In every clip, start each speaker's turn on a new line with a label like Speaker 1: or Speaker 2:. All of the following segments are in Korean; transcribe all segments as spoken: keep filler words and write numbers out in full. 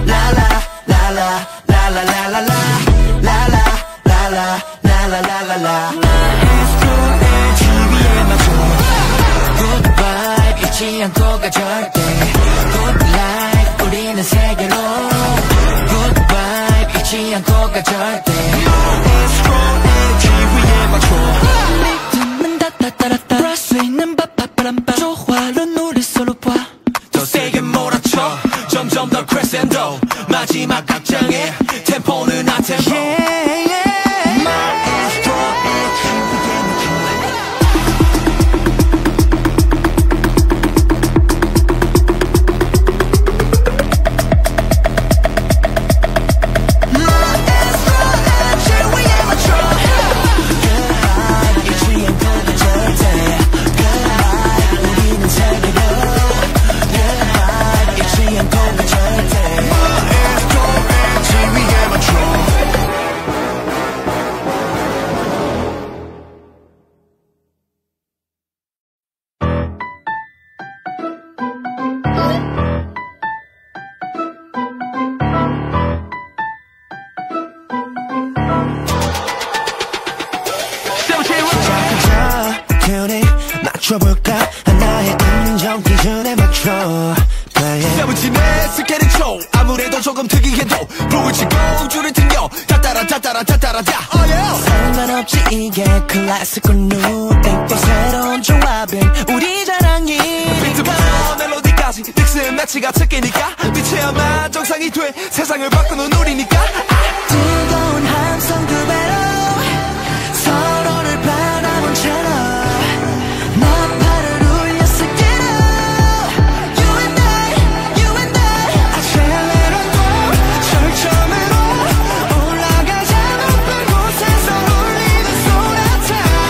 Speaker 1: La la la la la la la la la la la la la la la la la la 마에스트로의 지위에 맞춰 Good vibe 잊지 않고 가 절대 Good life 우리는 세계로 Good vibe 잊지 않고 가 절대 마에스트로의 지위에 맞춰 리듬은 따따따라따 부를 수 있는 빠빠빠람빠 조화로운 우리 서로 봐
Speaker 2: 더 세게 몰아쳐 점점 더 크레센도 마지막 악장에 템포는 한 템포
Speaker 1: yeah, yeah. 마에스트로의 지위에 맞춰 맞춰볼까 하나의 인정 기준에 맞춰
Speaker 2: 세븐틴의 스케일초 아무래도 조금 특이해도 불을 치고 줄을 튕겨 따따라 따따라 따따라 다 oh yeah.
Speaker 1: 상관없지 이게 클래식과 뉴땡 또 새로운 조합은 우리 자랑이
Speaker 2: 비트부터 멜로디까지 믹스 매치가 특기니까 빛이야만 정상이 돼 세상을 바꾸는 우리니까
Speaker 1: 뜨거운 함성 두 배로 서로를 바라본 채로 나팔을 울렸을 때로 You and I, you and I 아찔레로도 절정으로 올라가자 높은 곳에서 울리는 소나타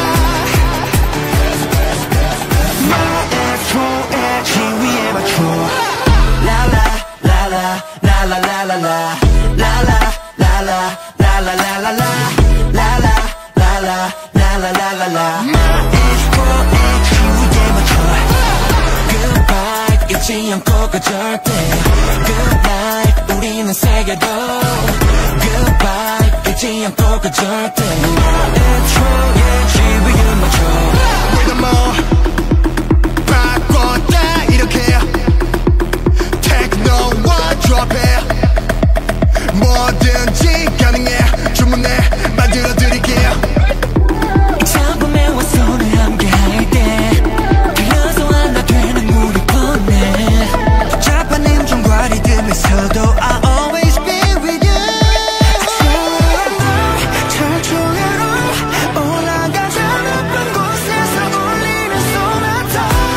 Speaker 1: 마에스트로의 지위에 맞춰 라라 라라 라라 라라 라 라라 라라 라라 라라 라 라라 라라 라라 라라 라 마에스트로의 지위에 맞춰 Good vibe 잊지 않고 가 절대 Good life 우리는 세계도 Good vibe 잊지 않고 가 절대 마에스트로의 지위에 맞춰
Speaker 2: 리듬을 바꿨다 이렇게 테크노와 드롭해 뭐든지 가능해 주문해 만들어드릴게요
Speaker 1: 작품에 와서 손을 함께할 때 들려서 하나 되는 우리 뻔해 복잡한 음정과 리듬에서도 I'll always be with you 철조개로 올라가자 높은 곳에서 울리는 소나타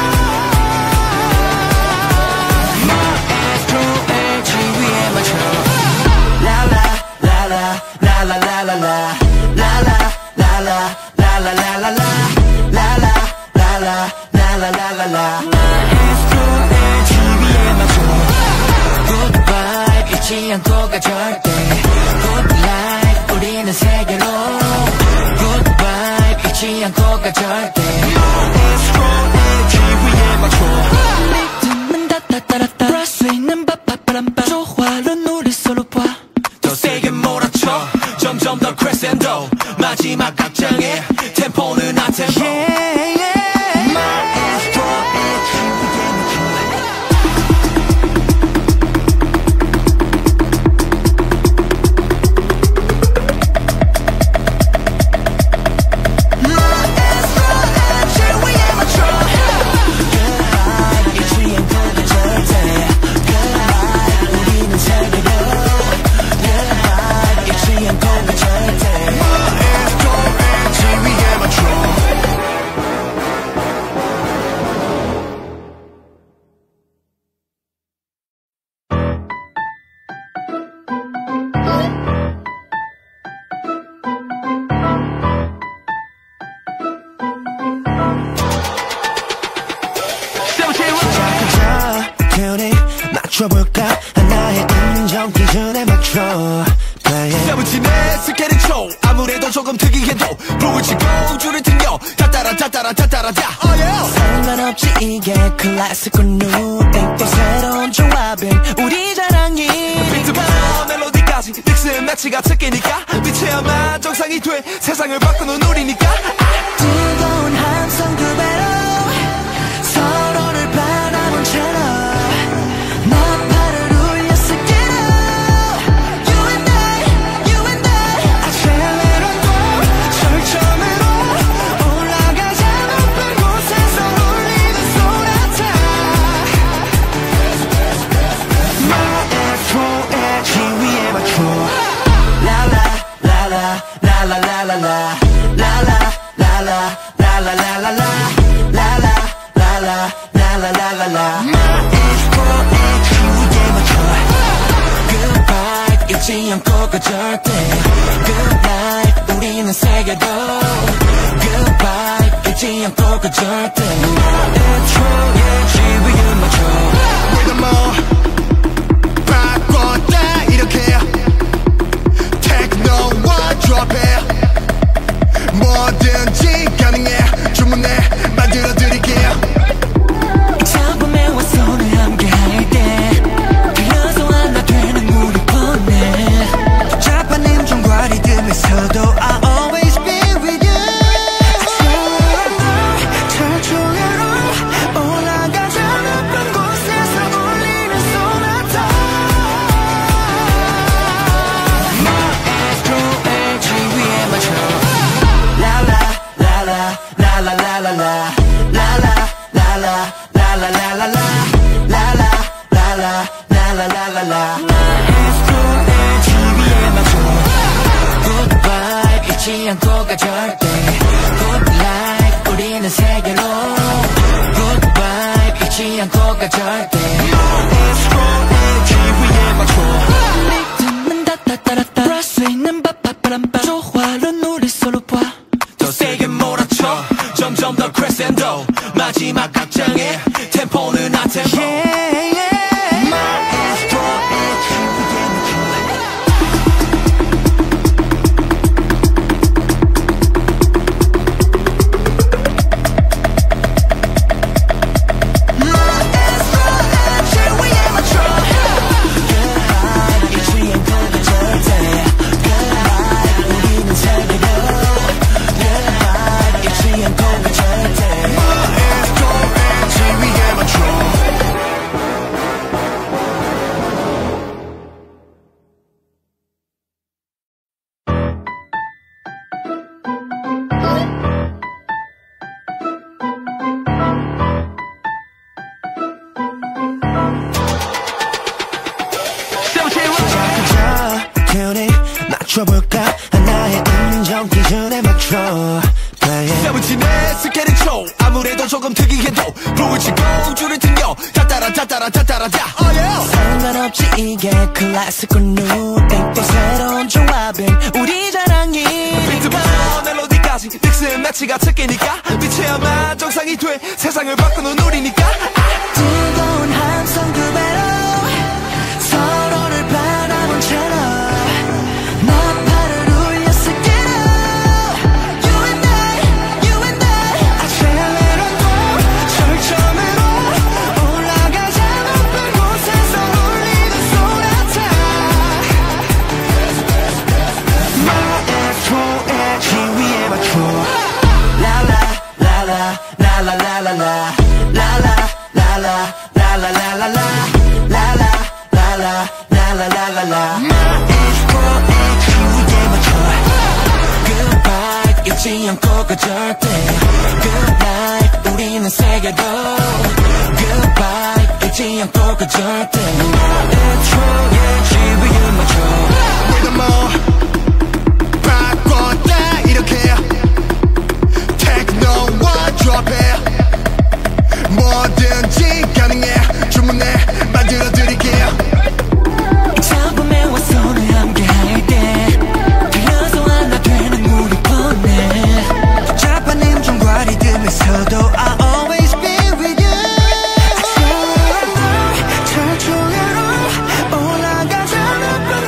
Speaker 1: 마에스트로의 지위에 맞춰 라라 라라 라라 라라 라 라라 라라 라라 라라 라 라라 라라 라라 라라 라 마에스트로의 지위에 맞춰 Good vibe 잊지 않고 가 절대 Good life 우리는 세계로 Good vibe 잊지 않고 가 절대 마에스트로의 지위에 맞춰 리듬은 따따따라따 부를 수 있는 빠빠빠람빠 조화로운 우리 서로 봐
Speaker 2: 더 세게 몰아쳐 점점 더 크레센도 마지막 악장에 템포는 한 템포
Speaker 1: yeah, yeah. 마에스트로의 지위에 맞춰 마에스트로의 지위에 맞춰 Good life 잊지 않고 가 절대 Good life 우리는 세계로 Good life 잊지 않고 가 절대
Speaker 2: 마에스트로의 지위에 맞춰
Speaker 1: 맞춰볼까 하나의 인정 기준에 맞춰
Speaker 2: 세븐틴의 스케일초 아무래도 조금 특이해도 불을 치고 줄을 튕겨 따따라 따따라 따따라 다 oh yeah.
Speaker 1: 상관없지 이게 클래식과 뉴땡 또 새로운 조합은 우리 자랑이
Speaker 2: 매치가 특기니까 빛이야만 정상이 돼 세상을 바꾸는 우리니까.
Speaker 1: 뜨거운 함성 두 배로 서로를 바라본 채로 나팔을 울렸을 때로 You and I, you and I 아찔레론도 절정으로 올라가자 높은 곳에서 울리는 소나타 마에스트로의 지위에 맞춰 라라 라라 라라 라라 라 라라 라라 라라 라라 라 라라 라라 라라 라라 라 마에스트로의 지위에 맞춰 Good vibe 잊지 않고 그 절대 Good life 우리는 세계도 Good vibe 잊지 않고 그 절대 마에스트로의 지위에 맞춰
Speaker 2: We're the more 바꿨다 이렇게 techno와 drop해 뭐든지 가능해 주문해 만들어드릴게요.
Speaker 1: 작품에와 손을 함께 할때 그려서 하나 되는 우리 뻔해 자판님 종과 리듬에서도 I always be with you 철조개로 올라가자 높은 곳에서 울리는 소나타 마에스트로의 지위에 맞춰 라라 라라 라라 라라 라 라라 라라 라라 라라 라 라라 라라 라라 라라 라 마에스트로의 지위에 맞춰 Good vibe 잊지 않고 가 절대 Good life 우리는 세계로 Good vibe 잊지 않고 가 절대 마에스트로의 지위에 맞춰 리듬은 따따따라따 부를 수 있는 바바바람바 조화로운 우리 서로 봐
Speaker 2: 더 세게 몰아쳐 점점 더 크레센도 마지막 각장에 템포는 안 템포
Speaker 1: yeah, yeah. 마에스트로의 지위에 맞춰 마에스트로의 지위에 맞춰 Good life 잊지 않고 그 절대 Good life 우리는 세계로 Good life 잊지 않고 그 절대
Speaker 2: 마에스트로의 지위에 맞춰
Speaker 1: 시작하자 튜닝 맞춰볼까 하나의 인정 기준에 맞춰 Play it
Speaker 2: 세븐틴의 스케일이 초 아무래도 조금 특이해도 불을 치고 줄을 튕겨 다 따라 다 따라 다 따라 다 oh yeah.
Speaker 1: 상관없지 이게 클래식과 new 땡땡 새로운 조합은 우리 자랑이니까
Speaker 2: 비트부터 멜로디까지 믹스 매치가 특기니까 빛이야만 정상이 돼 세상을 바꾸는 우리니까.
Speaker 1: 뜨거운 함성 두 배로 서로를 바라본 채로 나팔을 울렸을 때로 You and I, you and I 아찔레론도 절정으로 올라가자 높은 곳에서 울리는 소나타 마에스트로의 지위에 맞춰 라라 라라 라라 라라 라 라라 라라 라라 라라 라 라라 라라 라라 라라 라 마에스트로의 지위에 맞춰 Good vibe 잊지 않고 그 절대 Good life 우리는 세계도 Good vibe 잊지 않고 그 절대 마에스트로의 지위에 맞춰
Speaker 2: We're the more 바꿨다 이렇게 techno와 drop해 뭐든지 가능해 주문해 만들어드릴게요.
Speaker 1: 작품에와 손을 함께 할때 그려서 하나 되는 우리 뻔해 자판님 종과 리듬에서도 I always be with you 철조개로 올라가자 높은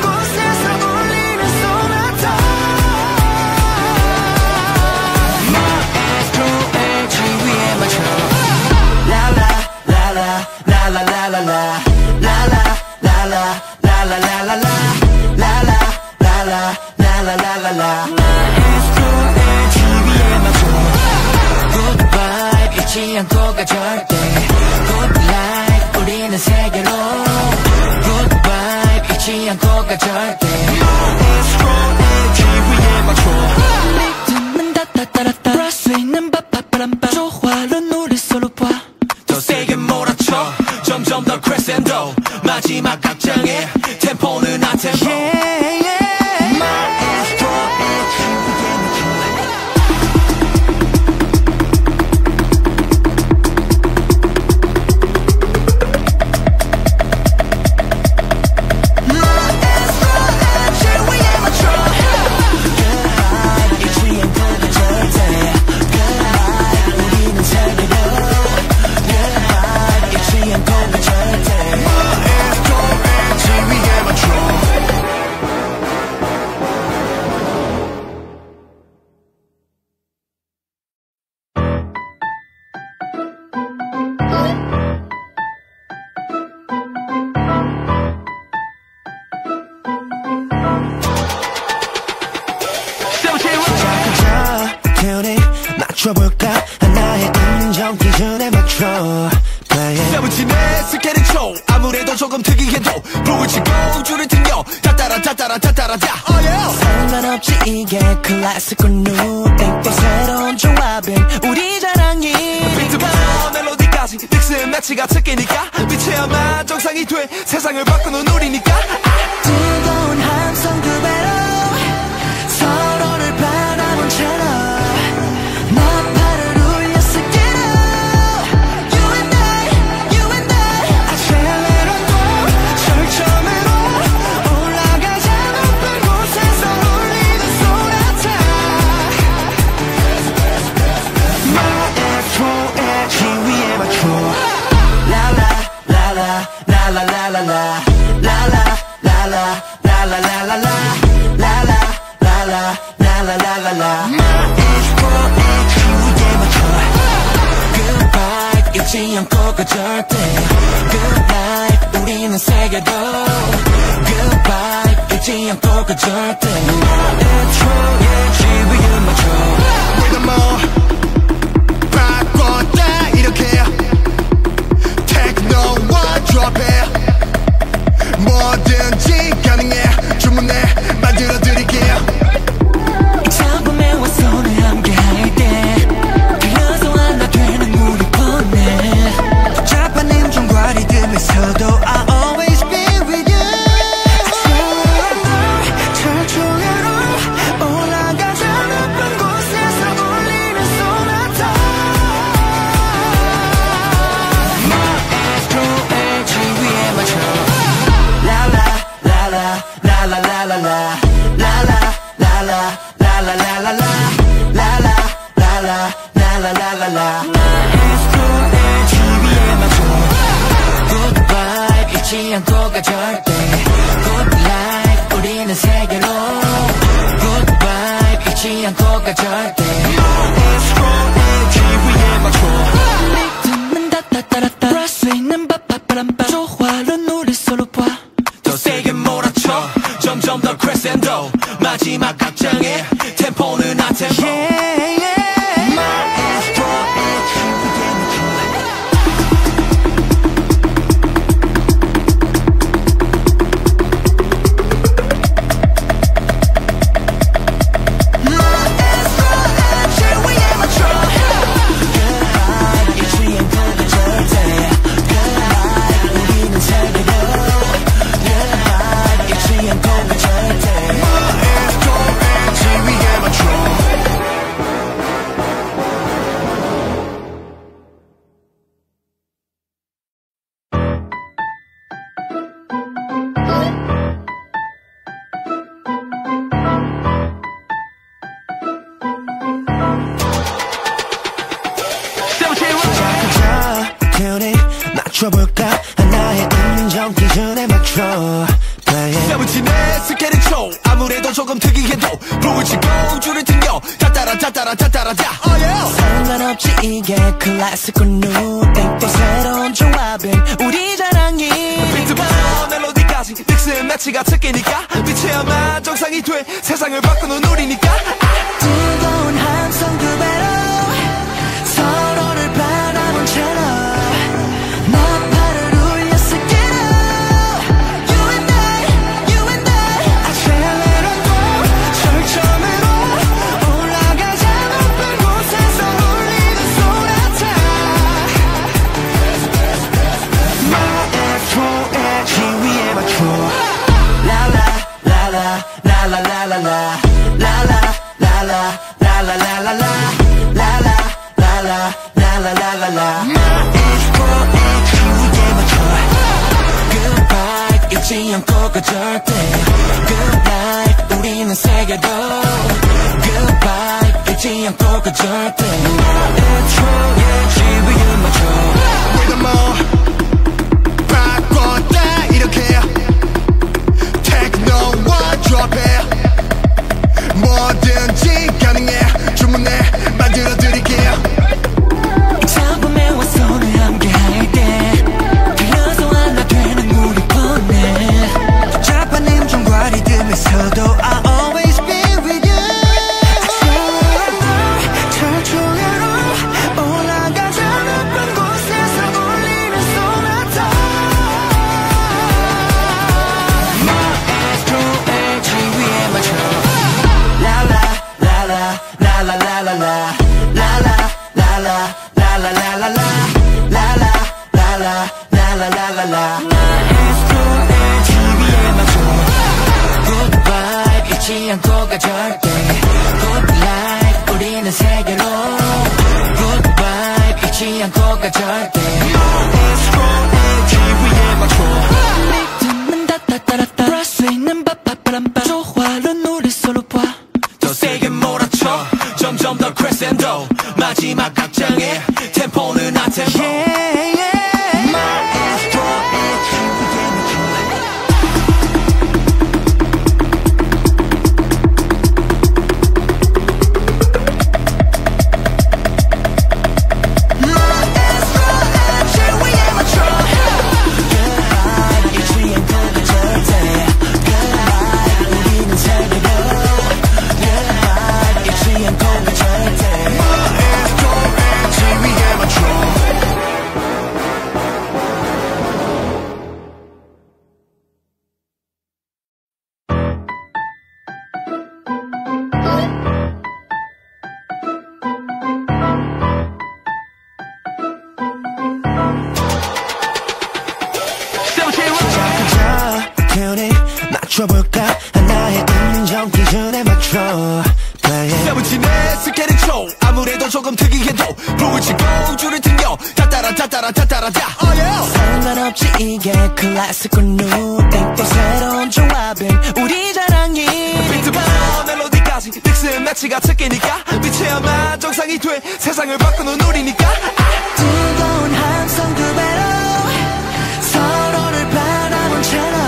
Speaker 1: 라라 라라라라라 마에스트로의 지위에 맞춰 Good vibe 잊지 않고 가 절대 Good life 우리는 세계로 Good vibe 잊지 않고 가 절대 마에스트로의 지위에 맞춰 리듬은 따따따라따 부를 수 있는 빠빠빠람빠 조화로운 우리 서로 봐
Speaker 2: 더 세게 몰아쳐 점점 더 크레센도 마지막 악장에 템포는 한 템포
Speaker 1: yeah, yeah. 마에스트로의 지위에 맞춰볼까 하나의 인정 기준에 맞춰
Speaker 2: 세븐틴의 스케일초 아무래도 조금 특이해도 불을 치고 줄을 튕겨 따따라 따따라 따따라 다 oh yeah.
Speaker 1: 상관없지 이게 클래식과 뉴땡 또 새로운 조합은 우리 자랑이
Speaker 2: 비트부터 멜로디까지 믹스 매치가 특기니까 빛이야만 정상이 돼 세상을 바꾸는 우리니까
Speaker 1: 뜨거운 함성 두 배로 서로를 바라본 채로 나팔을 울렸을 때로 You and I, you and I 아찔레로 또 절정으로 올라가자 높은 곳에서 울리는 소나타 마에스트로의 지위에 맞춰 라라 라라 라라라라라 라라 라라 라라라라라 라라 라라 라라라라라 마에스트로의 지위에 맞춰 Good vibe 잊지 않고 가 절대 Good life 우리는 세계도 Good vibe 잊지 않고 가 절대 마에스트로의 지위에 맞춰
Speaker 2: Rhythm on 바꿨다 이렇게 Techno와 drop it 뭐든지 가능해 주문해 만들어드릴게요
Speaker 1: 작품에 와서 손을 함께할 때 들려서 하나 되는 우리 보내 복잡한 음정과 리듬에서도 I'll always be with you 철쭉으로 올라가자 높은 곳에서 울리는 소나타 마에스트로의 지위에 맞춰 라라 라라 라라라라라 라라 라라 라라라라라 라라 라라 라라라라라 마에스트로의 지위에 맞춰 Good vibe 잊지 않고 가 절대 Good life 우리는 세계로 Good vibe 잊지 않고 가 절대 마에스트로의 지위에 맞춰 리듬은 따따따라따 부를 수 있는 빠빠빠람빠 조화로운 우리 서로 봐
Speaker 2: 더 세게 몰아쳐 점점 더 크레센도 마지막 악장에 템포는 한 템포
Speaker 1: yeah, yeah. 마에스트로의 지위에 맞춰 마에스트로의 지위에 맞춰 Good life 잊지 않고 가 절대 Good life 우리는 세계로 Good life 잊지 않고 가 절대
Speaker 2: 마에스트로의 지위에 맞춰
Speaker 1: 맞춰볼까 하나의 인정 기준에 맞춰
Speaker 2: 세븐틴의 스케일초 아무래도 조금 특이해도 불을 치고 줄을 튕겨 따따라 따따라 따따라 다 oh yeah.
Speaker 1: 상관없지 이게 클래식과 뉴땡 또 새로운 조합은 우리 자랑이
Speaker 2: 비트부터 멜로디까지 믹스 매치 매치가 첫 개니까 빛에야만 정상이 돼 세상을 바꾸는 우리니까
Speaker 1: 뜨거운 함성 두 배로 서로를 바라본 채로 나팔을 울렸을게 You and I, you and I 아찔레론도 절정으로 올라가자 높은 곳에서 울리는 소나타 마에스트로의 지위에 맞춰 라라 라라 라라 라라 라 라라 라라 라라 라라 라 라라 라라 라라 라라 라 마에스트로의 지위에 맞춰 Goodbye 잊지 않고 그 절대 Good night 우리는 세계도 Goodbye 잊지 않고 그 절대 마에스트로의 지위에 맞춰
Speaker 2: We're the more 바꿨다 이렇게 techno와 drop해 뭐든지 가능해 주문해 만들어드릴게요
Speaker 1: 작품에와 손을 함께 할때 그래서 하나 되는 우리 뻔해 자판님 종과 리듬에서도 I always be with you 철조개로 올라가자 높은 곳에서 울리는 소나타 마에스트로의 지위에 맞춰 라라 라라 라라 라라 라 라라 라라 라라 라라 라 라라 라라 라라 라라 라 마에스트로의 지위에 맞춰 Good vibe 잊지 않고 가 절대 Good life 우리는 세계로 Good vibe 잊지 않고 가 절대 마에스트로의 지위에 맞춰 리듬은 따따따라따 부를 수 있는 바바바람바 조화로운 우리 서로 봐
Speaker 2: 더 세게 몰아쳐 점점 더 크레센도 마지막 각장의 템포는 안 템포
Speaker 1: yeah, yeah. 마에스트로의 지위에 맞춰 마에스트로의 지위에 맞춰 Good life 잊지 않고 그 절대 Good life 우리는 세계로 Good life 잊지 않고 그 절대
Speaker 2: 마에스트로의 지위에 맞춰
Speaker 1: 자, 튜닝 맞춰볼까 하나의 인정 기준에 맞춰 Play it
Speaker 2: 세븐틴의 스케리초 아무래도 조금 특이해도 불을 치고 줄을 튕겨 따따라 따따라 따따라 다 oh yeah.
Speaker 1: 상관없지 이게 클래식과 new 땡또 새로운 조합은 우리 자랑이
Speaker 2: 비트부터 멜로디까지 믹스 매치가 첫 개니까 빛에야만 정상이 돼 세상을 바꾸는 우리니까
Speaker 1: 뜨거운 함성 두 배로 서로를 바라본 채로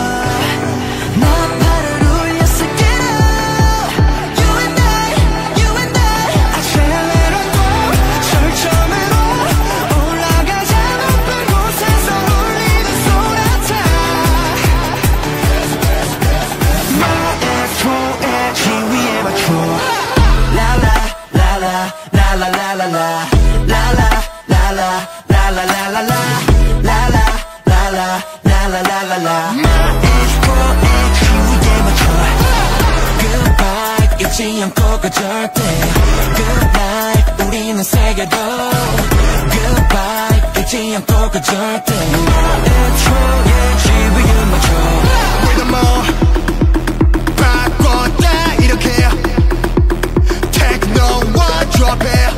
Speaker 1: 나팔을 울렸을게 You and I, you and I 아찔레론도 절정으로 올라가자 높은 곳에서 울리는 소나타 마에스트로의 지위에 맞춰 라라 라라 라라 라라 라 라라 라라 라라 라라 라 라라 라라 라라 라라 라 마에스트로의 지위에 맞춰 Good vibe 잊지 않고 가 절대 Good life 우리는 세계도 Good vibe 잊지 않고 가 절대 마에스트로의 지위에 맞춰
Speaker 2: We're the more 바꿨다 이렇게 techno와 drop해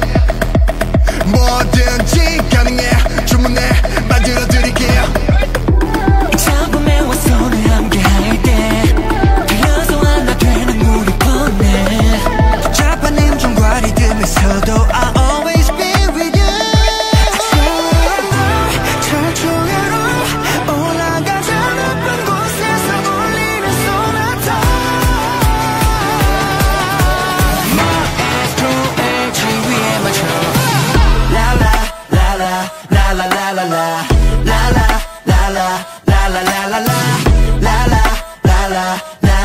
Speaker 2: 뭐든지 가능해 주문해 만들어드릴게요
Speaker 1: 작품에와 손을 함께 할때 그래서 하나 되는 우리 뻔해 자판님 종과 리듬에서도 I always be with you 철조개로 올라가자 높은 곳에서 울리는 소나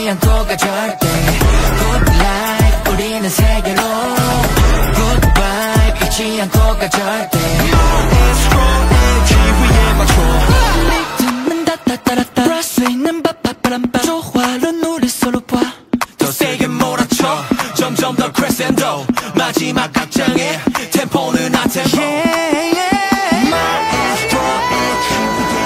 Speaker 1: 잊지 않고 가 절대 Good life 우리는 세계로 Good vibe 잊지 않고 가 절대
Speaker 2: Strong energy 위에 맞춰
Speaker 1: 리듬은 따따따라따 브라스 있는 바바바람바 조화로 노래 서로 봐
Speaker 2: 더 세게 몰아쳐 점점 더 크레센도 마지막 악장에 템포는 아템포
Speaker 1: yeah, yeah. 마에스트로 energy 위에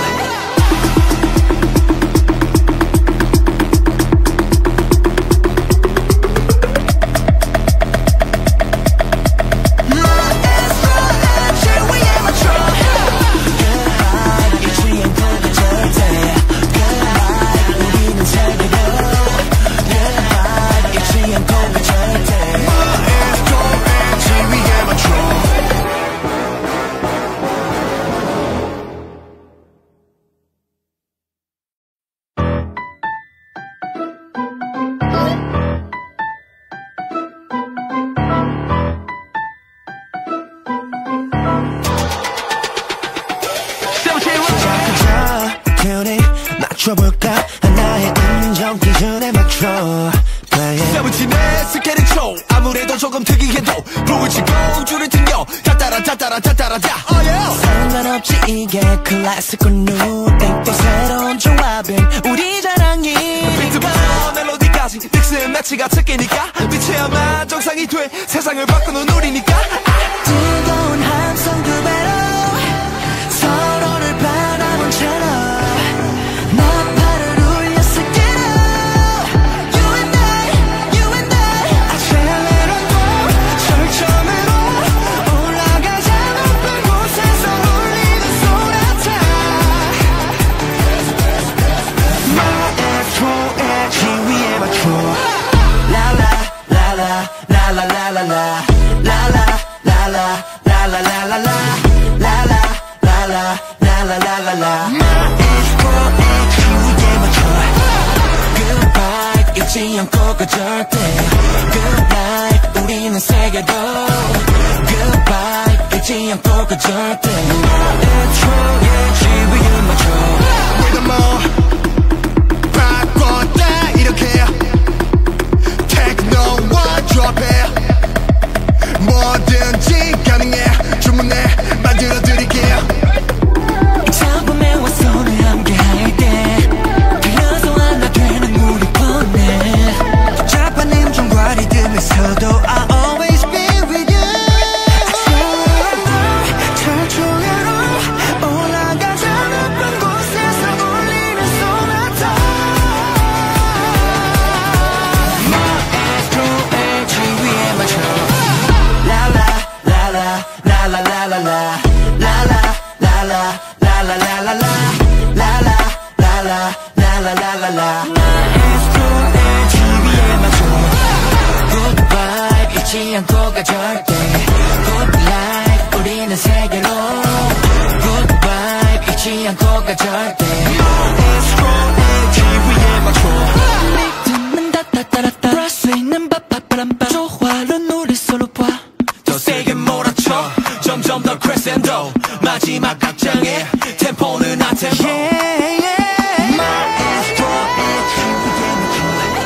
Speaker 2: 맞춰볼까 하나의 인정 기준에 맞춰 세븐틴의 스케일 초 아무래도 조금 특이해도 불을 치고 줄을 튕겨 따따라 따따라 따따라 다
Speaker 1: 상관없지 이게 클래식과 누땡 또 새로운 조합은 우리 자랑이
Speaker 2: 비트부터 멜로디까지 믹스 매치가 특기니까 빛의 미쳐야만 정상이 돼 세상을 바꾸는 우리니까.
Speaker 1: 뜨거운 함성 두 배로 서로를 바라본 채로 나팔을 울렸을게. You and I, you and I. 아찔레론도 절정으로 올라가자. 높은 곳에서 울리는 소나타. 마에스트로의 지위에 맞춰 라라 라라 라라 라라 라 라라 라라 라라 라라 라 라라 라라 라라 라라 라 마에스트로의 지위에 맞춰 Good vibe 잊지 않고 그 절대 Good life 우리는 세계로 Good vibe 잊지 않고 그 절대 마에스트로의 지위에 맞춰
Speaker 2: We're the more 바꿨다 이렇게 techno와 드롭해 뭐든지 가능해 주문해 만들어드릴게요.
Speaker 1: 작품에 와서 늘 함께할 때 그래서 하나 되는 우리 뻔해 자판님 종과 리듬에서도 I always be with you. 철조개로 올라가자. 높은 곳에서 울리는 소나타. 마에스트로의 지위에 맞춰 라라 라라 라라 라라 라 라라 라라 라라 라라 라 라라 라라 라라 라라 라 마에스트로의 지위에 맞춰 Good vibe 잊지 않고 가 절대 Good life 우리는 세계로 Good vibe 잊지 않고 가 절대 마에스트로의 지위에 맞춰 리듬은 따따따라따 브라스 있는 바바바람바 조화로운 우리 서로 봐
Speaker 2: 더 세게 몰아쳐 점점 더 크레센도 마지막 악장에 템포는 안 템포.
Speaker 1: yeah, yeah. 마에스트로의 지위에 맞춰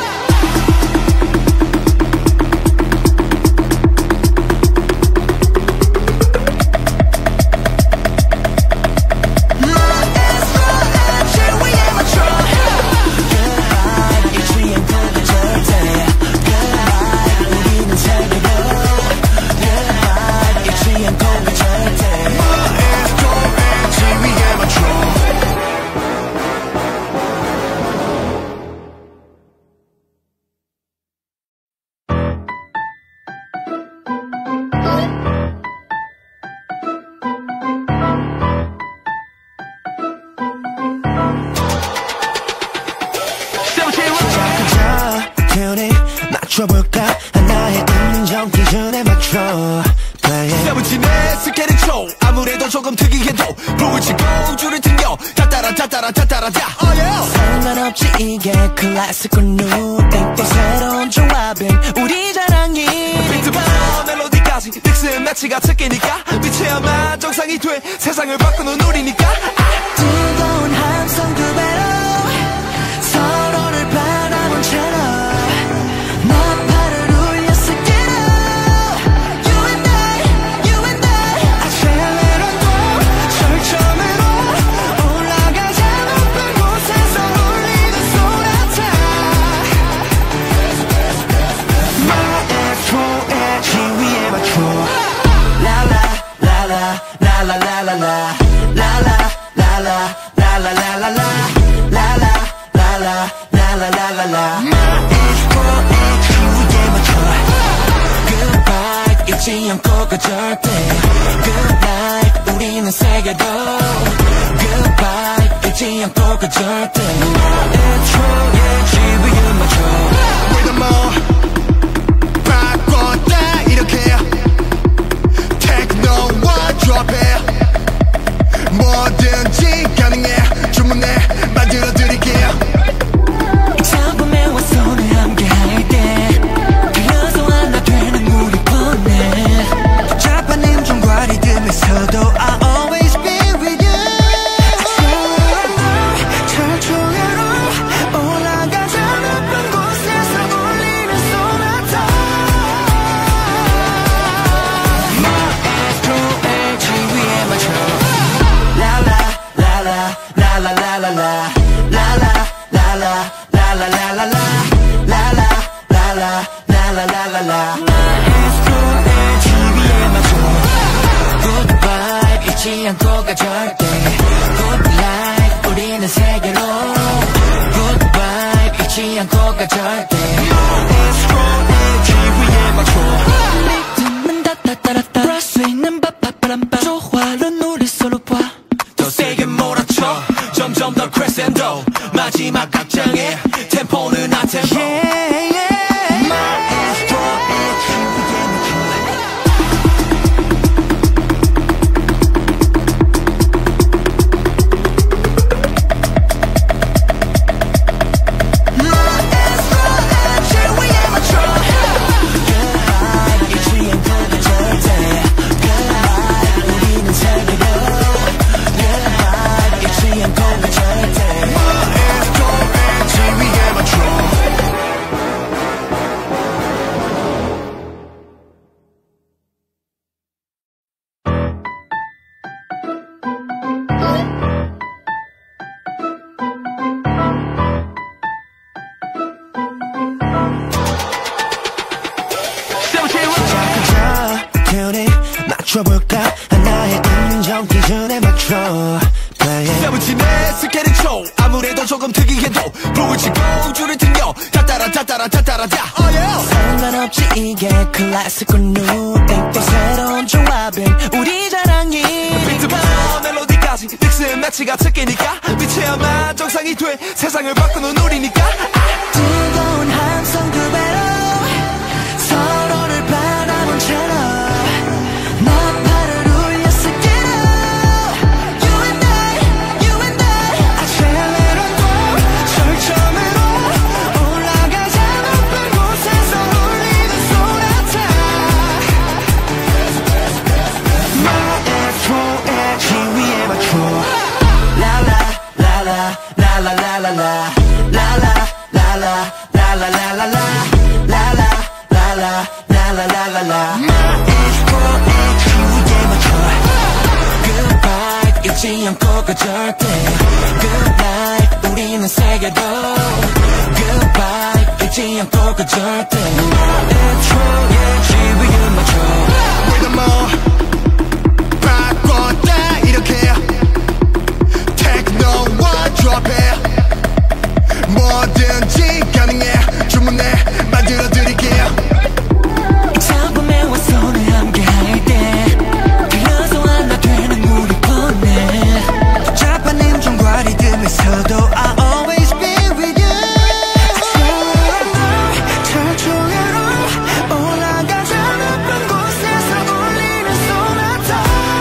Speaker 1: 마에스트로의 지위에 맞춰 Good life 잊지 않고 그 절대 Good life 우리는 세계로 Good life 잊지 않고 그 절대
Speaker 2: 마에스트로의 지위에 맞춰
Speaker 1: 시작하자 튜닝 맞춰볼까 하나의 음정 기준에 맞춰 Play it
Speaker 2: 세븐틴의 스케일이 초 아무래도 조금 특이해도 불을 치고 줄을 튕겨 따따라 따따라 따따라 다 oh yeah.
Speaker 1: 상관없지 이게 클래식과 뉴 땡땡 새로운 조합은 우리 자랑이
Speaker 2: 비트부터 멜로디까지 믹스 매치가 특기니까 미쳐야만 정상이 돼 세상을 바꾸는 우리니까.
Speaker 1: 뜨거운 함성 두 배로 서로를 바라본 채로 나팔을 울렸을게. You and I, you and I. 아찔레론도 절정으로 올라가자. 높은 곳에서 울리는 소나타. 마에스트로의 지위에 맞춰 라라 라라 라라 라라 라 라라 라라 라라 라라 라 라라 라라 라라 라라 라 마에스트로의 지위에 맞춰 Good vibe 잊지 않고 그 절대 Good life 우리는 세계로 Good vibe 잊지 않고 그 절대 마에스트로의 지위에 맞춰
Speaker 2: We're the more 바꿨다 이렇게 techno와 드롭해 뭐든지 가능해 주문해 만들어드릴게요.
Speaker 1: 작품에 와서 늘 함께할 때 그래서 하나 되는 우리 뻔해 자판님 종과 리듬에서도 I always be with you. 철조개로 올라가자. 높은 곳에서 울리는 소나타. 따따따따따 부를 수 있는 빠빠빠람빠 조화로운 우리 서로 봐
Speaker 2: 더 세게 몰아쳐 점점 더 크레센도 마지막 악장의 템포는 아 템포 yeah, yeah. 맞춰볼까 하나의 인정 기준에 맞춰 세븐틴의 스케일초 아무래도 조금 특이해도 불을 치고 줄을 튕겨 따따라 따따라 따따라 다 oh yeah.
Speaker 1: 상관없지 이게 클래식과 뉴땡 또 새로운 조합은 우리 자랑이니까
Speaker 2: 비트부터 멜로디까지 믹스 매치가 특기니까 빛이야만 정상이 돼 세상을 바꾸는 우리니까
Speaker 1: 뜨거운 함성 두 배로 서로를 바라본 채로 잊지 않고 그 절대 Good night 우리는 세계도 Good vibe 잊지 않고 그 절대 Electro의 지위에 맞춰
Speaker 2: Rhythm 바꿨다 이렇게 Techno와 drop해 뭐든지 가능해 주문해 만들어드릴게요
Speaker 1: 작품에 와 손을 함께할 때 들려서 하나 되는 우리 폰에
Speaker 2: 자판님 종과리 들면서도 I always be with you
Speaker 1: 철조개로 올라가자 높은 곳에서 울리는 소나타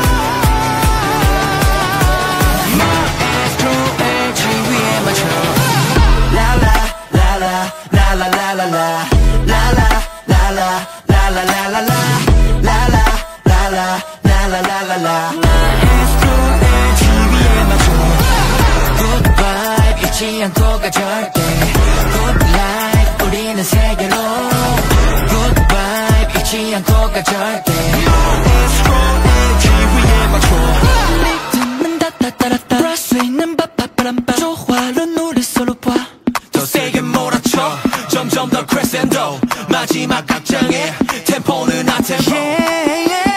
Speaker 1: 마에스트로의 지위에 맞춰 라라 라라 라라 라라 라 라라 라라 라라 라라 라 라라 라라 라라 라라 라 마에스트로의 지위에 맞춰 Good vibe 잊지 않고 가 절대 Good life 우리는 세계로 Good vibe 잊지 않고 가 절대 마에스트로의 지위에 맞춰 리듬은 따따따라따 부를 수 있는 빠빠빠람빠 조화로운 우리 서로 봐
Speaker 2: 더 세게 몰아쳐 점점 더 크레센도 마지막 악장의 템포는 아 템포 yeah, yeah.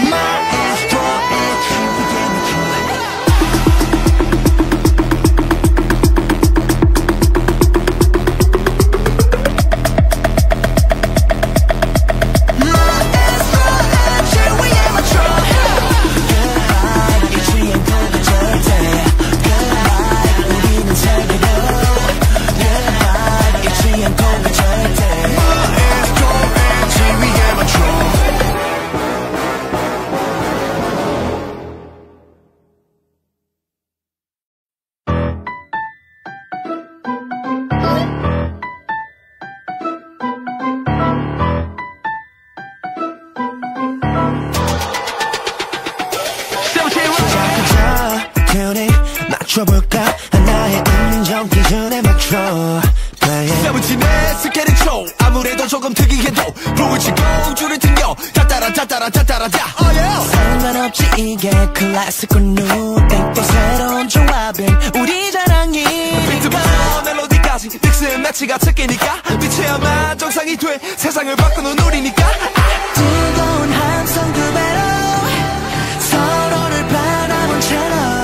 Speaker 2: 맞춰볼까 하나의 인정 기준에 맞춰 세븐틴의 스케일초 아무래도 조금 특이해도 불을 치고 줄을 튕겨 따따라 따따라 따따라 다 oh yeah.
Speaker 1: 상관없지 이게 클래식과 뉴땡 또 새로운 조합은 우리 자랑이니까
Speaker 2: 비트부터 멜로디까지 믹스 매치가 특기니까 빛이야만 정상이 돼 세상을 바꾸는 우리니까
Speaker 1: 뜨거운 함성 두 배로 서로를 바라본 채로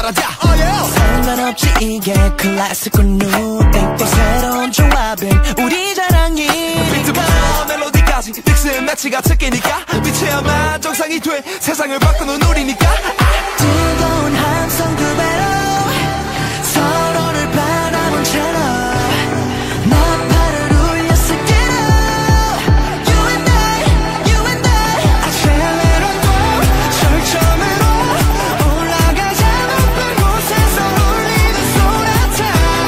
Speaker 2: 짜따라짜 oh yeah.
Speaker 1: 상관없이 이게 클래식과 누땡 또 새로운 조합은 우리 자랑이니까
Speaker 2: 비트부터 멜로디까지 믹스 매치가 특기니까 미쳐야만 정상이 돼 세상을 바꾸는 우리니까
Speaker 1: 뜨거운 함성 두 배로 서로를 바라본 채로 나팔을 울렸을 때로 You and I, you and I 아찔레로 또 절정으로 올라가자 높은 곳에서 울리는 소나타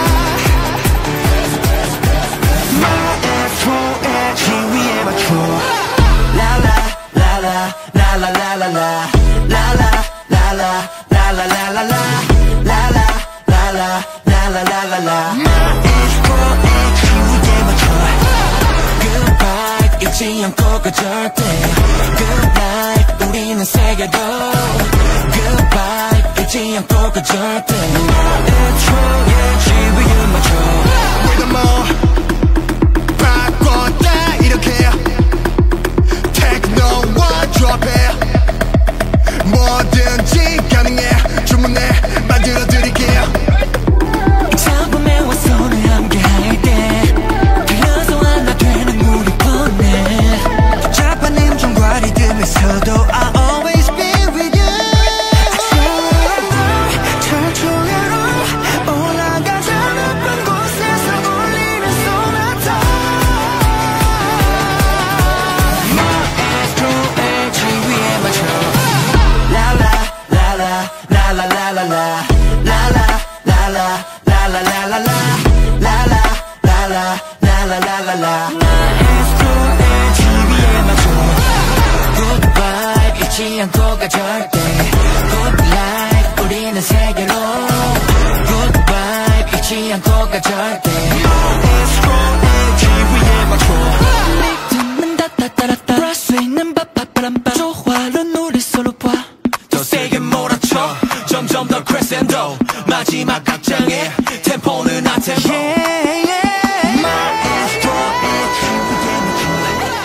Speaker 1: 마에스트로의 지위에 맞춰 라라 라라 라라 라라 라 라라 라라 라라 라라 라 라라 라라 라라 라라 라 마에스트로의 지위에 맞춰 Good vibe 잊지 않고 그 절대 Good night 우리는 세계도 Good vibe 잊지 않고 그 절대 마에스트로의 지위에 맞춰
Speaker 2: 우리가 뭐 바꿨다 이렇게 테크노와 드롭해 뭐든지 가능해 주문해 만들어드릴게요
Speaker 1: 작품에 와서 손을 함께할 때 그래서 하나 되는 우리 뻔해 자빠님 종과 리듬에서도 I always be with you 철조개로 올라가자 높은 곳에서 울리는 소나타 마에스트로의 지위에 맞춰 라라 라라 라라 라라 라 라라 라라 라라 라라 라 라라 라라 라라 라라 라 마에스트로의 지위에 맞춰 Good vibe 잊지 않고 가 절대 Good life 우리는 세계로 Good vibe 잊지 않고 가 절대 마에스트로의 지위에 맞춰 리듬은 따따따라따 부를 수 있는 바빠바람바 조화로운 우리 서로 봐
Speaker 2: 더 세게 몰아쳐 점점 더 크레센도 마지막 악장에 템포는 안 템포
Speaker 1: yeah, yeah. 마에스트로의 지위에 맞춰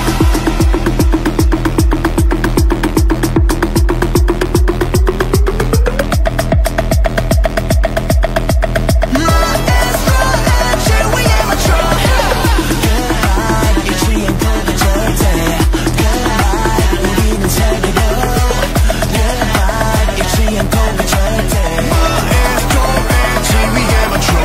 Speaker 1: 마에스트로의 지위에 맞춰 Good life 잊지 않고 가 절대 Good life 우리는 세계로 Good life 잊지 않고 가 절대
Speaker 2: 마에스트로의 지위에 맞춰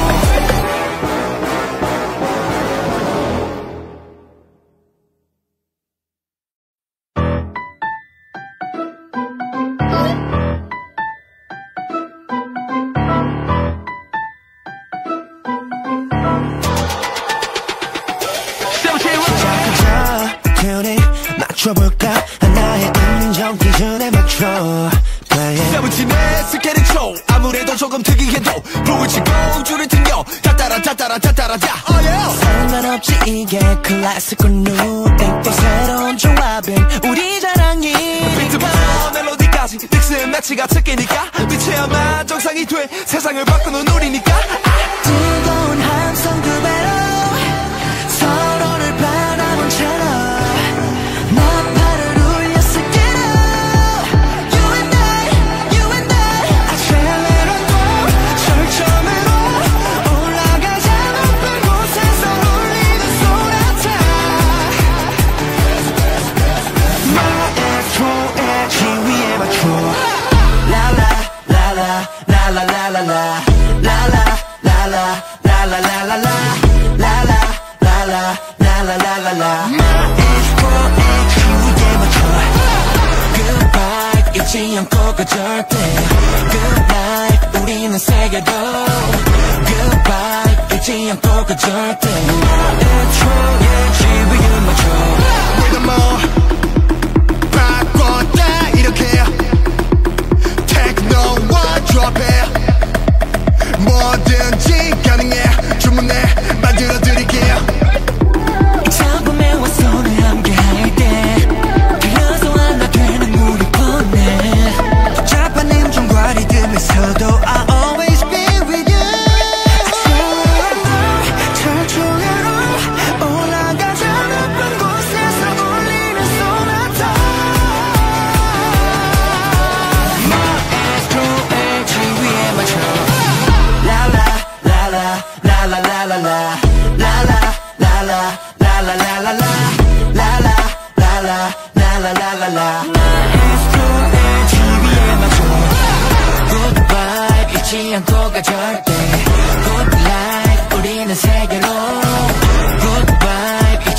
Speaker 1: 자, 튜닝 맞춰볼까 하나의 음정 기준에 맞춰 Play it
Speaker 2: 세븐틴의 스케일이 초 아무래도 조금 특이해도 불을 치고 줄을 튕겨 짜따라 짜따라 짜따라짜 oh yeah.
Speaker 1: 상관없이 이게 클래식과 누땡 또 새로운 조합은 우리 자랑이니까
Speaker 2: 비트부터 멜로디까지 믹스 매치가 특기니까 미쳐야만 정상이 돼 세상을 바꾸는 우리니까
Speaker 1: 뜨거운 함성 두 배로 서로를 바라본 채로 나팔을 울렸을 때로 You and I, you and I 아찔레로 또 절정으로 올라가자 높은 곳에서 울리는 소나타 마에스트로의 지위에 맞춰 라라 라라 라라 라라 라 라라 라라 라라 라라 라 라라 라라 라라 라라 라 마에스트로의 지위에 맞춰 Good vibe 잊지 않고 가 절대 Good life 우리는 세계도 Good vibe 잊지 않고 가 절대 마에스트로의 지위에 맞춰
Speaker 2: 우리가 뭐 바꿨다 이렇게 테크노와 드롭해 뭐든지 가능해 주문해 만들어드릴게요
Speaker 1: 작품에 와서 손을 함께할 때 그래서 하나 되는 우리 뻔해 자빠님 종과 리듬에서도 I always be with you 철조개로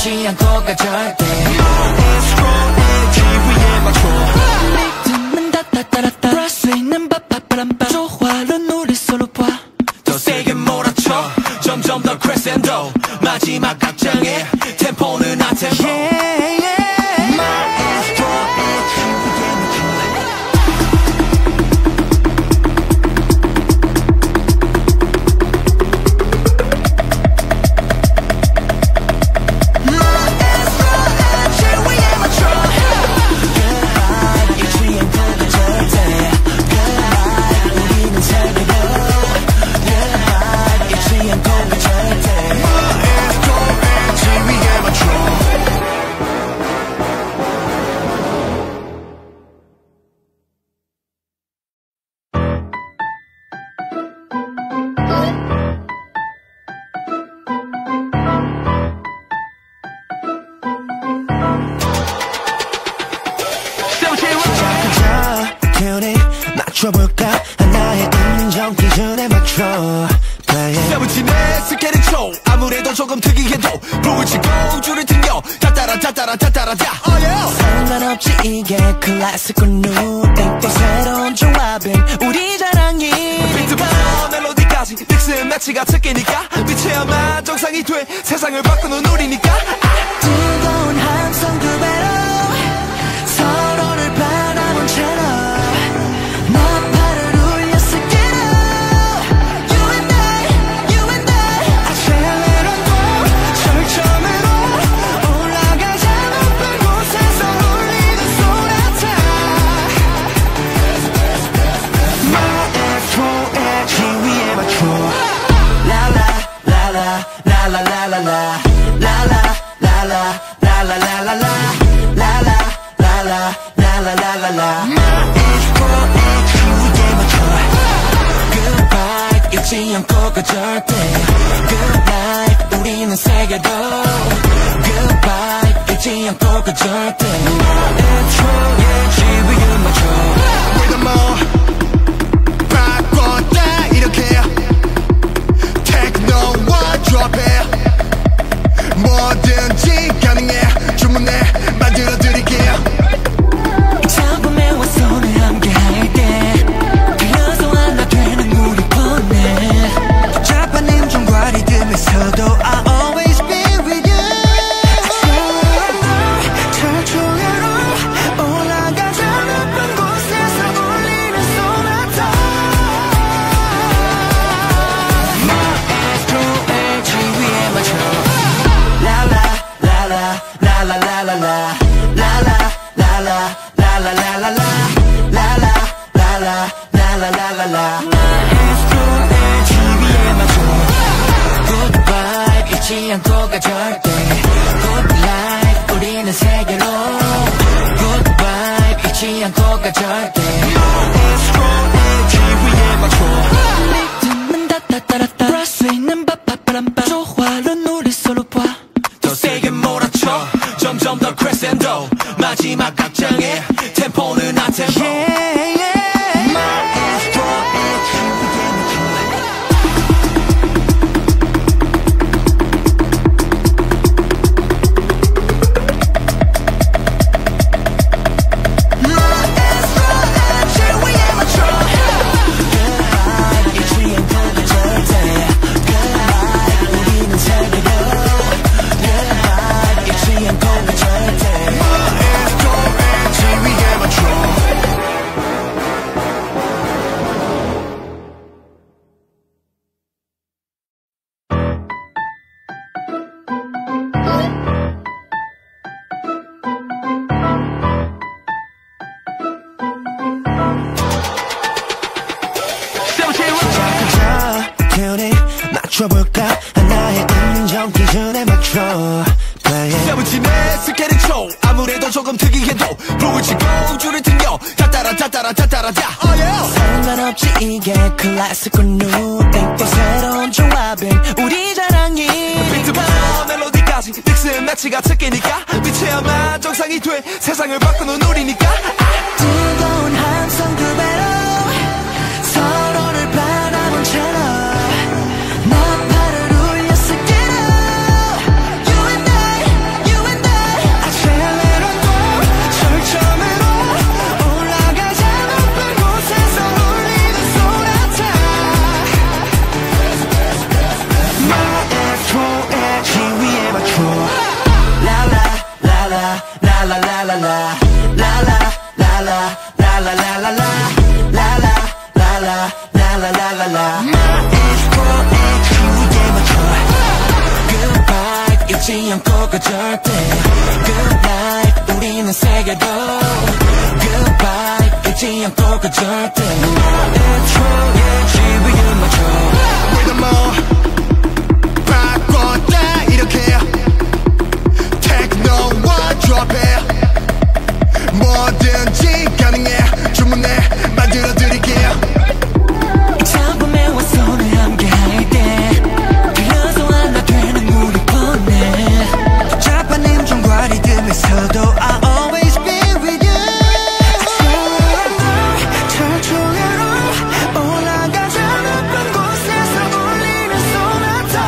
Speaker 1: 잊지 않고 가 절대
Speaker 2: Strong energy 위에 맞춰
Speaker 1: 리듬은 따따따라따 브라스 있는 바바바람바 조화로운 우리 서로 봐
Speaker 2: 더 세게 몰아쳐 점점 더 크레센도 마지막 각장에 템포는 안 템포
Speaker 1: yeah, yeah.
Speaker 2: 맞춰볼까 하나의 음정 기준에 맞춰 세븐틴의 스케일이 초 아무래도 조금 특이해도 불을 치고 줄을 튕겨 따따라 따따라 따따라따
Speaker 1: 상관없지 이게 클래식과 뉴 땡땡 새로운 조합인 우리 자랑이
Speaker 2: 비트부터 멜로디까지 믹스 매치가 특기니까 빛이야만 정상이 돼 세상을 바꾸는 우리니까
Speaker 1: 뜨거운 함성 두 배로 서로를 바라본 채로 잊지 않고 가 절대 Good life 우리는 세계로 Good vibe 잊지 않고 가 절대 애초에 지위에 맞춰
Speaker 2: Rhythm on 바꿨다 이렇게 Techno와 드롭해 뭐든지 가능해 주문해 만들어드릴게요
Speaker 1: 작품에 와 손을 함께 할게 그래서 하나 되는 우리 뻔해
Speaker 2: 자판님 종과 리듬에서도 I always be with you
Speaker 1: 철조개로 올라가자 높은 곳에서 울리는 소나타 마에스트로의 지위에 맞춰 라라 라라 라라 라라 라 라라 라라 라라 라라 라 라라 라라 라라 라라 라 마에스트로의 지위에 맞춰 Good vibe 잊지 않고 가 절대 Good life 우리는 세계로 Good vibe 잊지 않고 가 절대
Speaker 2: Strong 지위에 맞춰
Speaker 1: 리듬은 따따따라따 브라스 있는 바바바람바 조화로운 우리 서로 봐
Speaker 2: 더 세게 몰아쳐 점점 더 크레센도 마지막 각장에 템포는 안 템포
Speaker 1: yeah, yeah.
Speaker 2: 맞춰볼까 하나의 음정 기준에 맞춰 세븐틴의 스케일이 초 아무래도 조금 특이해도 불을 치고 줄을 튕겨 따따라 따따라 따따라따
Speaker 1: 상관없지 이게 클래식과 뉴 땡땡 새로운 조합인 우리 자랑이
Speaker 2: 비트부터 멜로디까지 믹스 매치가 특기니까 빛이야만 정상이 돼 세상을 바꾸는 우리니까
Speaker 1: 뜨거운 함성 두 배로 서로를 바라본 채로 나팔을 울렸을 때로 You and I, 잊지 않고 그 절대 Good night 우리는 세계로 Good vibe 잊지 않고 그 절대 Electro의 지휘를 맞춰
Speaker 2: Rhythm 바꿨다 이렇게 Techno와 drop해 뭐든지 가능해 주문해 만들어드릴게요
Speaker 1: 작품에와 손을 함께할 때 그래서 하나 되는 우리 뻔해
Speaker 2: 자판님 종과 리듬에서도 I always be with you 철조개로 올라가자 높은 곳에서 울리는 소나타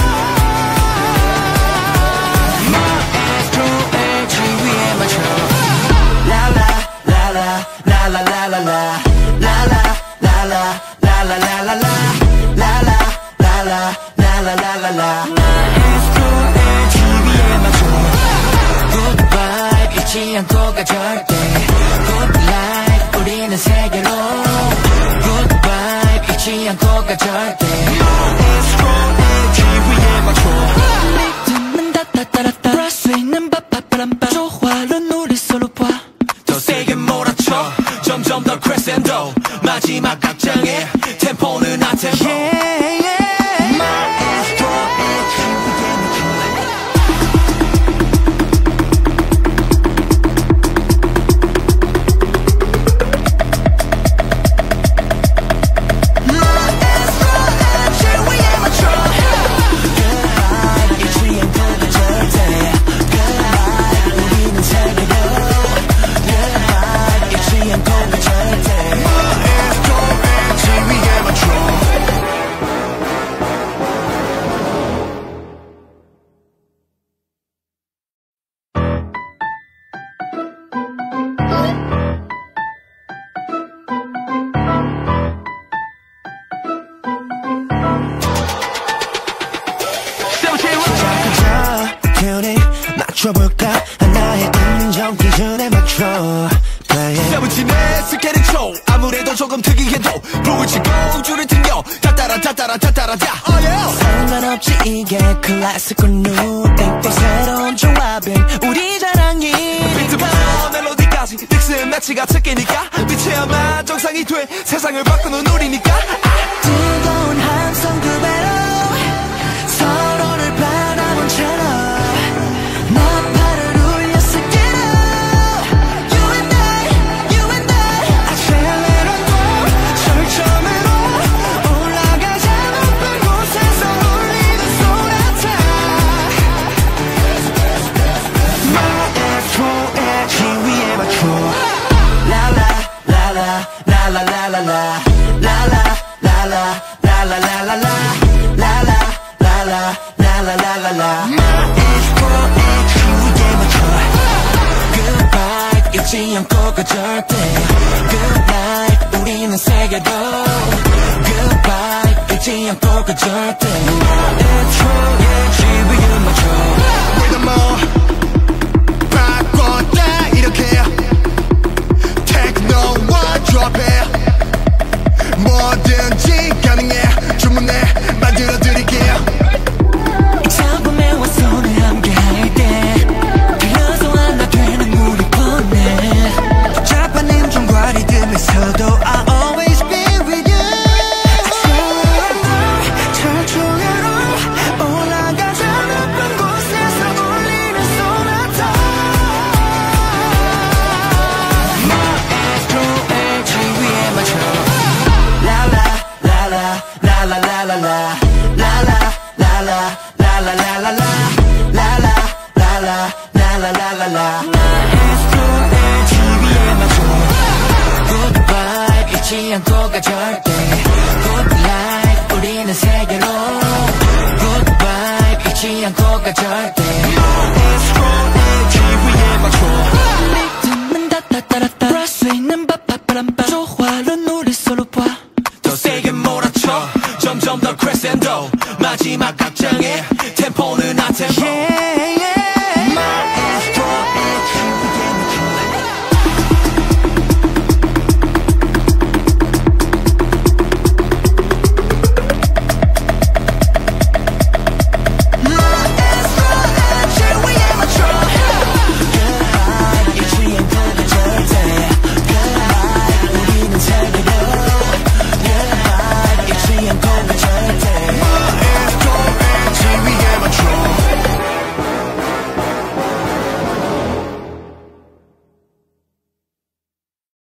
Speaker 1: 마에스트로의 지휘에 맞춰 라라 라라 라라 라라 라 라라 라라 라라 라라 라 라라 라라 라라 라라 라 마에스트로의 지휘에 맞춰 Good vibe 잊지 않고 가 절대 Good life 우리는 세계로 Good vibe 잊지 않고 가 절대 마에스트로의 지휘에 맞춰 리듬은 따따따라따 부를 수 있는 바바바람바 조화로운 우리 서로 봐
Speaker 2: 더 세게 몰아쳐 점점 더 크레센도 마지막 악장에 템포는 아 템포
Speaker 1: yeah, yeah. 마에스트로의 지휘에 맞춰 마에스트로의 지휘에 맞춰 Good life 잊지 않고 가 절대 Good life 우리는 세계로 Good life 잊지 않고 가 절대
Speaker 2: 마에스트로의 지휘에 맞춰
Speaker 1: 튜닝 맞춰볼까 하나의 음정 기준에 맞춰
Speaker 2: 세븐틴의 스케일이 초 아무래도 조금 특이해도 불을 치고 줄을 튕겨 따따라 따따라 따따라 다 oh yeah.
Speaker 1: 상관없지 이게 클래식과 뉴땡 또 새로운 조합인 우리 자랑이
Speaker 2: 비트부터 멜로디까지 믹스 매치가 특기니까 빛이야만 정상이 돼 세상을 바꾸는 우리니까
Speaker 1: 뜨거운 함성 두 배로 서로를 바라본 채로 나팔을 울렸을 때로 You and I, you and I 아찔레론도 절정으로 올라가자 높은 곳에서 울리는 소나타 마에스트로의 지휘에 맞춰 라라 라라 라라 라라 라 라라 라라 라라 라라 라 라라 라라 라라 라라 라 마에스트로의 지휘에 맞춰 Good vibe 잊지 않고 가 절대 Good night 우리는 세계로 Good vibe 잊지 않고 가 절대 마에스트로의 지휘에 맞춰
Speaker 2: Rhythm 바꿨다 이렇게 Techno와 drop해 뭐든지 가능해 주문해 만들어드릴게요
Speaker 1: 작품에와 손을 함께할 때 그래서 하나 되는 우리 뻔해
Speaker 2: 자판님 종과 리듬에서도 I always be with you
Speaker 1: 철조개로 올라가자 높은 곳에서 울리는 소나타 마에스트로의 지휘에 맞춰 라라 라라 라라 라라 라 라라 라라 라라 라라 라 라라 라라 라라 라라 라 마에스트로의 지휘에 맞춰 Good vibe 잊지 않고 가 절대 Good life 우리는 세계로 Good vibe 잊지 않고 가 절대